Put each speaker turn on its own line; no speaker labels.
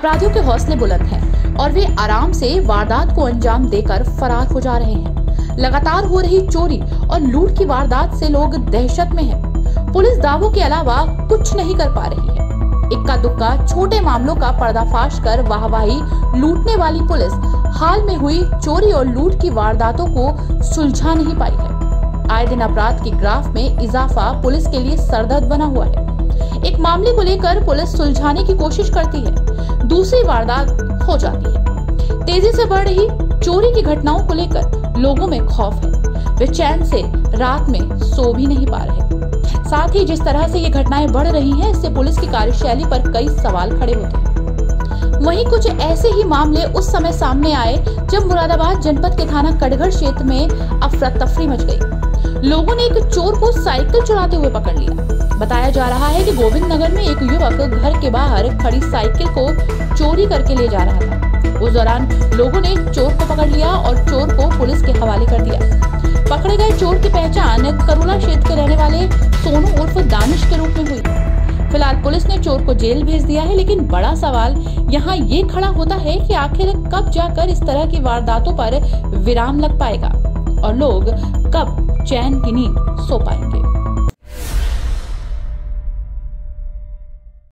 अपराधियों के हौसले बुलंद हैं और वे आराम से वारदात को अंजाम देकर फरार हो जा रहे हैं। लगातार हो रही चोरी और लूट की वारदात से लोग दहशत में हैं। पुलिस दावों के अलावा कुछ नहीं कर पा रही है। इक्का दुक्का छोटे मामलों का पर्दाफाश कर वाहवाही लूटने वाली पुलिस हाल में हुई चोरी और लूट की वारदातों को सुलझा नहीं पाई है। आए दिन अपराध की ग्राफ में इजाफा पुलिस के लिए सरदर्द बना हुआ है। एक मामले को लेकर पुलिस सुलझाने की कोशिश करती है, दूसरी वारदात हो जाती है। तेजी से बढ़ रही चोरी की घटनाओं को लेकर लोगों में खौफ है। वे चैन से रात में सो भी नहीं पा रहे। साथ ही जिस तरह से ये घटनाएं बढ़ रही हैं, इससे पुलिस की कार्यशैली पर कई सवाल खड़े होते हैं। वहीं कुछ ऐसे ही मामले उस समय सामने आए जब मुरादाबाद जनपद के थाना कटघर क्षेत्र में अफरा तफरी मच गई। लोगों ने एक चोर को साइकिल चुराते हुए पकड़ लिया। बताया जा रहा है कि गोविंद नगर में एक युवक घर के बाहर खड़ी साइकिल को चोरी करके ले जा रहा था। उस दौरान लोगों ने चोर को पकड़ लिया और चोर को पुलिस के हवाले कर दिया। पकड़े गए चोर की पहचान करुला क्षेत्र के रहने वाले सोनू उर्फ दानिश के रूप में हुई। फिलहाल पुलिस ने चोर को जेल भेज दिया है, लेकिन बड़ा सवाल यहाँ ये खड़ा होता है कि आखिर कब जाकर इस तरह की वारदातों पर विराम लग पाएगा और लोग कब चैन की नींद सो पाएंगे।